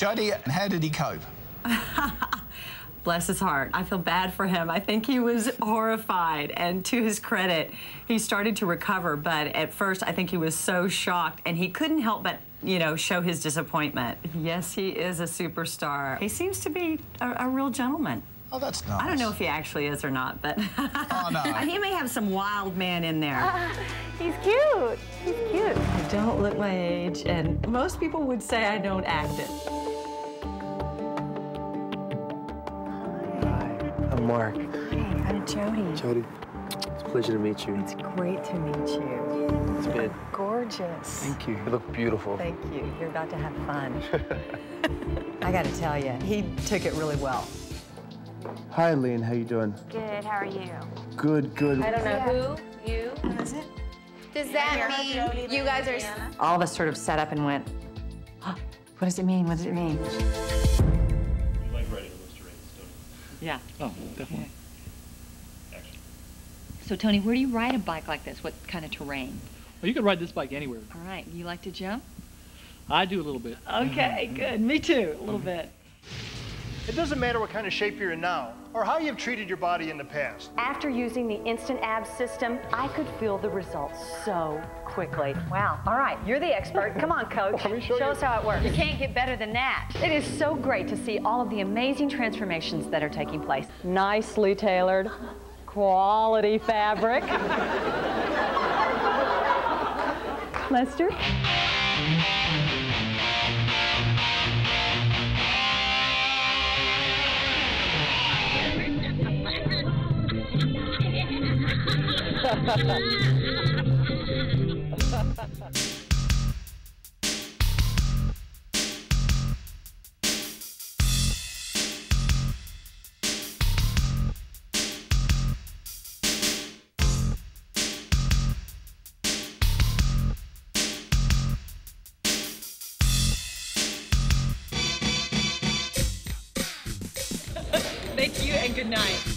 Jody, how did he cope? Bless his heart. I feel bad for him. I think he was horrified, and to his credit, he started to recover, but at first I think he was so shocked, and he couldn't help but, you know, show his disappointment. Yes, he is a superstar. He seems to be a real gentleman. Oh, that's nice. I don't know if he actually is or not, but oh, no. He may have some wild man in there. He's cute. He's cute. I don't look my age, and most people would say I don't act it. I'm Mark. Hey, I'm Jody. Jody, it's a pleasure to meet you. It's great to meet you. It's good. Gorgeous. Thank you. You look beautiful. Thank you. You're about to have fun. I got to tell you, he took it really well. Hi, Lean. How you doing? Good. How are you? Good, good. I don't know who, you. What is it? Does that mean you guys are... All of us sort of sat up and went, huh, what does it mean? What does it mean? You like riding on those terrains, don't you? Yeah. Oh, definitely. Action. So, Tony, where do you ride a bike like this? What kind of terrain? Well, you can ride this bike anywhere. All right. You like to jump? I do a little bit. Okay, good. Me too, a little bit. It doesn't matter what kind of shape you're in now or how you've treated your body in the past. After using the Instant Abs system, I could feel the results so quickly. Wow. All right, you're the expert. Come on, coach. Let me show you. us how it works. You can't get better than that. It is so great to see all of the amazing transformations that are taking place. Nicely tailored, quality fabric. Lester? Thank you and good night.